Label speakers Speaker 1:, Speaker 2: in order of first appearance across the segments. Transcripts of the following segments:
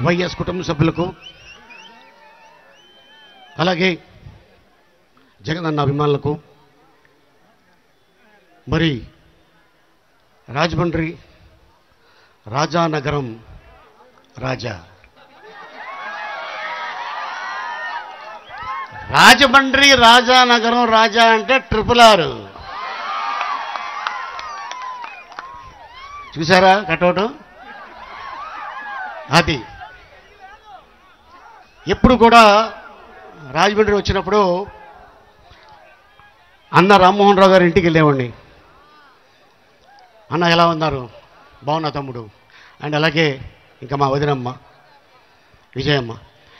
Speaker 1: YS కుటుంబ సభ్యులకు, అలాగే జగనన్న అభిమానులకు, మరి రాజమండ్రి రాజానగరం రాజమండ్రి రాజానగరం రాజా అంటే RRR. చూసారా కటౌట్? అది ఎప్పుడు కూడా రాజమండ్రి వచ్చినప్పుడు అన్న రామ్మోహన్ రావు గారి ఇంటికి వెళ్ళేవాడిని. అన్న ఎలా ఉన్నారు? బాగున్నా తమ్ముడు. అండ్ అలాగే ఇంకా మా వదినమ్మ విజయమ్మ,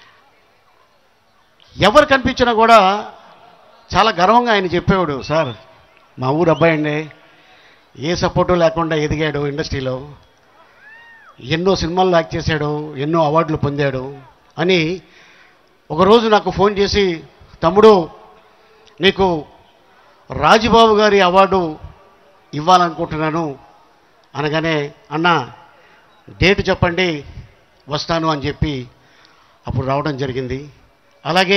Speaker 1: ఎవరు కనిపించినా కూడా చాలా గర్వంగా ఆయన చెప్పేవాడు, సార్ మా ఊరు అబ్బాయి అండి, ఏ సపోర్టు లేకుండా ఎదిగాడు ఇండస్ట్రీలో, ఎన్నో సినిమాల్లో యాక్ట్ చేశాడు, ఎన్నో అవార్డులు పొందాడు అని. ఒకరోజు నాకు ఫోన్ చేసి, తమ్ముడు నీకు రాజుబాబు గారి అవార్డు ఇవ్వాలనుకుంటున్నాను అనగానే, అన్న డేట్ చెప్పండి వస్తాను అని చెప్పి అప్పుడు రావడం జరిగింది. అలాగే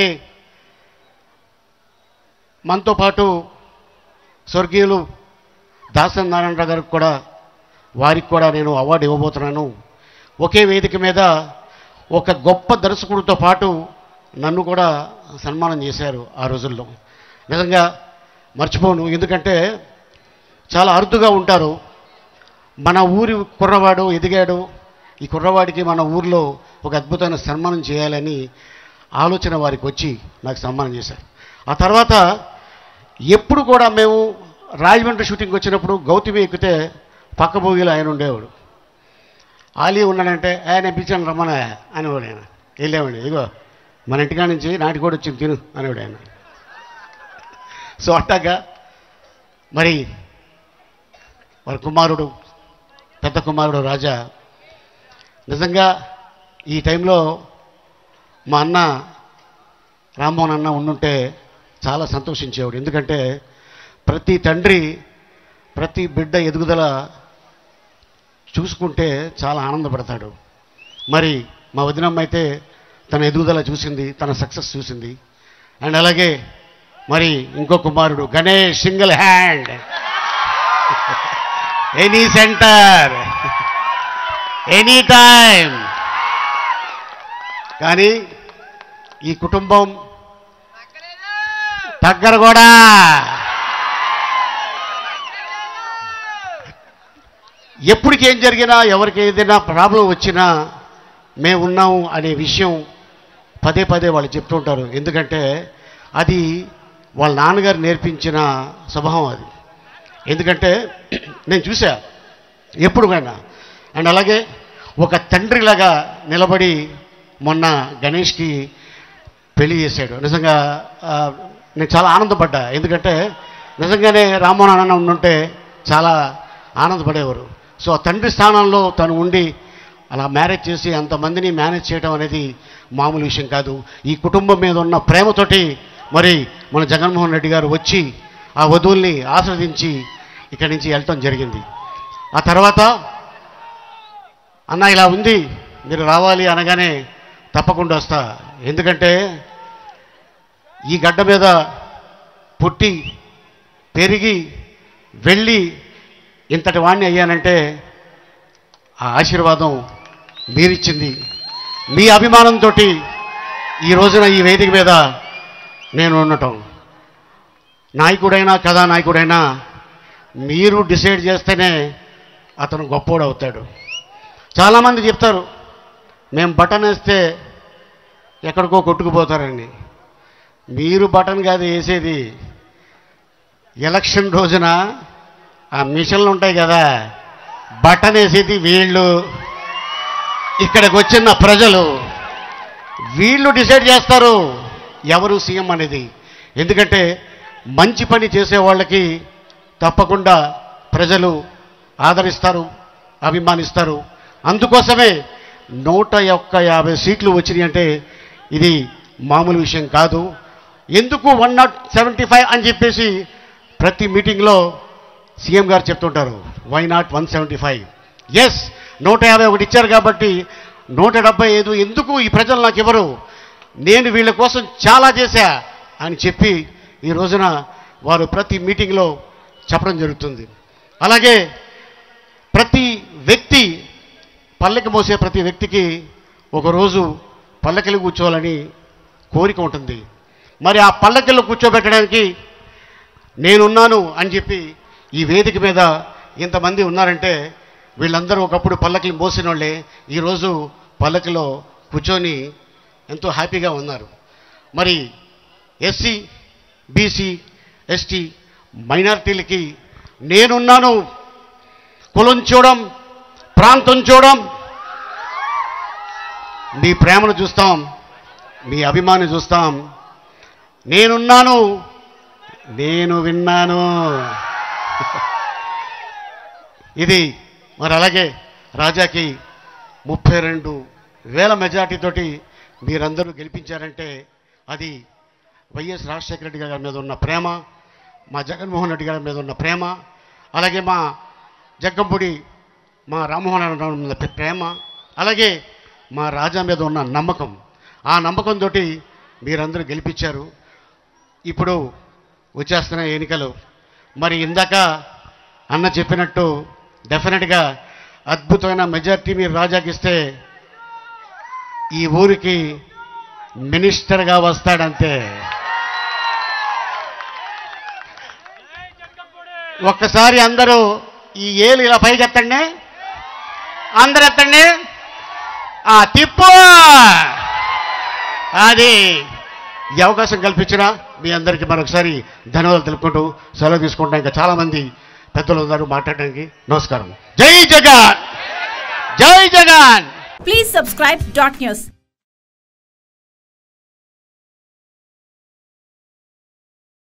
Speaker 1: మనతో పాటు స్వర్గీయులు దాసరి నారాయణరావు గారికి కూడా, వారికి కూడా నేను అవార్డు ఇవ్వబోతున్నాను. ఒకే వేదిక మీద ఒక గొప్ప దర్శకుడితో పాటు నన్ను కూడా సన్మానం చేశారు ఆ రోజుల్లో. నిజంగా మర్చిపోను, ఎందుకంటే చాలా అరుదుగా ఉంటారు. మన ఊరి కుర్రవాడు ఎదిగాడు, ఈ కుర్రవాడికి మన ఊరిలో ఒక అద్భుతమైన సన్మానం చేయాలని ఆలోచన వారికి వచ్చి నాకు సన్మానం చేశారు. ఆ తర్వాత ఎప్పుడు కూడా మేము రాజమండ్రి షూటింగ్ వచ్చినప్పుడు గౌతమి ఎక్కితే పక్క భోగిలో ఆయన ఉండేవాడు. ఆలీ ఉన్నాడంటే ఆయన పిలిచాను రమ్మన అనేవాడు. ఆయన వెళ్ళేవాడు, ఇగో మన ఇంటికా నుంచి నాటి కూడా వచ్చింది తిను అనేవాడు ఆయన. సో అట్టాగా మరి వారి కుమారుడు, పెద్ద కుమారుడు రాజా, నిజంగా ఈ టైంలో మా అన్న రామ్మోహన్ అన్న ఉండుంటే చాలా సంతోషించేవాడు. ఎందుకంటే ప్రతి తండ్రి ప్రతి బిడ్డ ఎదుగుదల చూసుకుంటే చాలా ఆనందపడతాడు. మరి మా వదినమ్మ అయితే తన ఎదుగుదల చూసింది, తన సక్సెస్ చూసింది. అండ్ అలాగే మరి ఇంకో కుమారుడు Ganesh, single hand, any centre, any time. కానీ ఈ కుటుంబం దగ్గర కూడా ఎప్పటికి ఏం జరిగినా, ఎవరికి ఏదైనా ప్రాబ్లం వచ్చినా మేము ఉన్నాము అనే విషయం పదే పదే వాళ్ళు చెప్తుంటారు. ఎందుకంటే అది వాళ్ళ నాన్నగారు నేర్పించిన స్వభావం అది. ఎందుకంటే నేను చూసా ఎప్పుడు కన్నా. అండ్ అలాగే ఒక తండ్రిలాగా నిలబడి మొన్న గణేష్కి పెళ్లి చేశాడు. నిజంగా నేను చాలా ఆనందపడ్డా. ఎందుకంటే నిజంగానే రామ్మోహన్ అన్న ఉండుంటే చాలా ఆనందపడేవారు. సో ఆ తండ్రి స్థానంలో తను ఉండి అలా మ్యారేజ్ చేసి అంతమందిని మేనేజ్ చేయడం అనేది మామూలు విషయం కాదు. ఈ కుటుంబం మీద ఉన్న ప్రేమతోటి మరి మన జగన్మోహన్ రెడ్డి గారు వచ్చి ఆ వధువుల్ని ఆస్వాదించి ఇక్కడి నుంచి వెళ్ళటం జరిగింది. ఆ తర్వాత అన్న ఇలా ఉంది, మీరు రావాలి అనగానే తప్పకుండా వస్తా. ఎందుకంటే ఈ గడ్డ మీద పుట్టి పెరిగి వెళ్ళి ఇంతటి వాణ్ణి అయ్యానంటే ఆ ఆశీర్వాదం మీరిచ్చింది. మీ అభిమానంతో ఈ రోజున ఈ వేదిక మీద నేను ఉండటం. నాయకుడైనా కథానాయకుడైనా మీరు డిసైడ్ చేస్తేనే అతను గొప్పోడు అవుతాడు. చాలామంది చెప్తారు మేము బటన్ వేస్తే ఎక్కడికో కొట్టుకుపోతారని. మీరు బటన్ కాదు వేసేది, ఎలక్షన్ రోజున ఆ మిషన్లు ఉంటాయి కదా, బటన్ వేసేది వీళ్ళు. ఇక్కడికి వచ్చిన ప్రజలు వీళ్ళు డిసైడ్ చేస్తారు ఎవరు సీఎం అనేది. ఎందుకంటే మంచి పని చేసే వాళ్ళకి తప్పకుండా ప్రజలు ఆదరిస్తారు, అభిమానిస్తారు. అందుకోసమే 150 సీట్లు వచ్చినాయి అంటే ఇది మామూలు విషయం కాదు. ఎందుకు 175 అని చెప్పేసి ప్రతి మీటింగ్లో సీఎం గారు చెప్తుంటారు. Why not 175? ఎస్, 151 ఇచ్చారు కాబట్టి 175 ఎందుకు ఈ ప్రజలు నాకు ఇవ్వరు, నేను వీళ్ళ కోసం చాలా చేశా అని చెప్పి ఈ రోజున వారు ప్రతి మీటింగ్లో చెప్పడం జరుగుతుంది. అలాగే ప్రతి వ్యక్తి పల్లకి మోసే ప్రతి వ్యక్తికి ఒకరోజు పల్లకిలో కూర్చోవాలని కోరిక ఉంటుంది. మరి ఆ పల్లకిలో కూర్చోబెట్టడానికి నేనున్నాను అని చెప్పి ఈ వేదిక మీద ఇంతమంది ఉన్నారంటే వీళ్ళందరూ ఒకప్పుడు పల్లకిని మోసిన వాళ్ళే ఈరోజు పల్లకిలో కూర్చొని ఎంతో హ్యాపీగా ఉన్నారు. మరి ఎస్సీ, బీసీ, ఎస్టీ మైనారిటీలకి నేనున్నాను, కులం చూడం, ప్రాంతం చూడం, మీ ప్రేమను చూస్తాం, మీ అభిమానం చూస్తాం. నేనున్నాను, నేను విన్నాను. ఇది మరి అలాగే రాజాకి 32,000 మెజార్టీతోటి మీరందరూ గెలిపించారంటే అది వైఎస్ రాజశేఖర రెడ్డి గారి మీద ఉన్న ప్రేమ, మా జగన్మోహన్ రెడ్డి గారి మీద ఉన్న ప్రేమ, అలాగే మా జగ్గంపూడి మా రామ్మోహన్ రెడ్డి మీద ప్రేమ, అలాగే మా రాజా మీద ఉన్న నమ్మకం. ఆ నమ్మకంతో మీరందరూ గెలిపించారు. ఇప్పుడు వచ్చేస్తున్న ఎన్నికలు మరి ఇందాక అన్న చెప్పినట్టు డెఫినెట్గా అద్భుతమైన మెజార్టీ మీరు రాజాకి ఇస్తే ఈ ఊరికి మినిస్టర్గా వస్తాడంతే. ఒక్కసారి అందరూ ఈ ఏలు ఇలా పైకి ఎత్తండి, అందరు ఎత్తండి, తిప్పు. అది ఈ అవకాశం కల్పించిన మీ అందరికీ మరొకసారి ధన్యవాదాలు తెలుపుకుంటూ సెలవు తీసుకుంటాం. ఇంకా చాలామంది పెద్దలు ఉన్నారు మాట్లాడడానికి. నమస్కారం. జై జగన్, జై జగన్.
Speaker 2: Please subscribe .news.